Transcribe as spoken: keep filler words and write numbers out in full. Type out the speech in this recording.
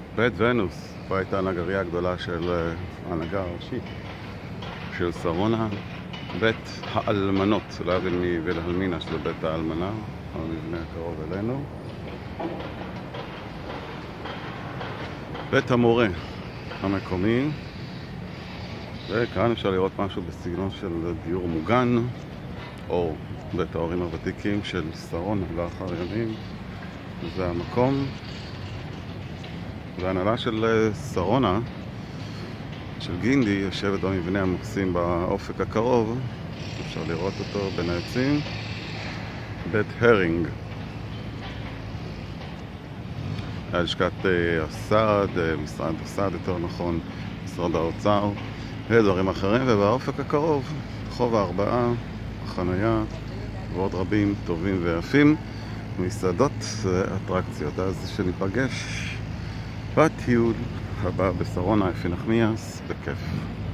בית ונוס, פה הייתה הנגריה הגדולה של ההנהגה הראשית של שרונה. בית האלמנות, להבין מוילהלמינה של בית האלמנה, המבנה הקרוב אלינו. בית המורה המקומי, וכאן אפשר לראות משהו בסגנון של דיור מוגן, או בית ההורים הוותיקים של שרונה לאחר ימים. זה המקום. והנהלה של שרונה, של גינדי, יושבת במבנה המקסים באופק הקרוב, אפשר לראות אותו בין העצים, בית הרינג. לשכת הסעד, משרד הסעד יותר נכון, משרד האוצר ודברים אחרים, ובאופק הקרוב רחוב הארבעה, החנייה ועוד רבים טובים ויפים, מסעדות ואטרקציות. אז שניפגש בטיול הבא בשרונה, אפי נחמיאס, בכיף.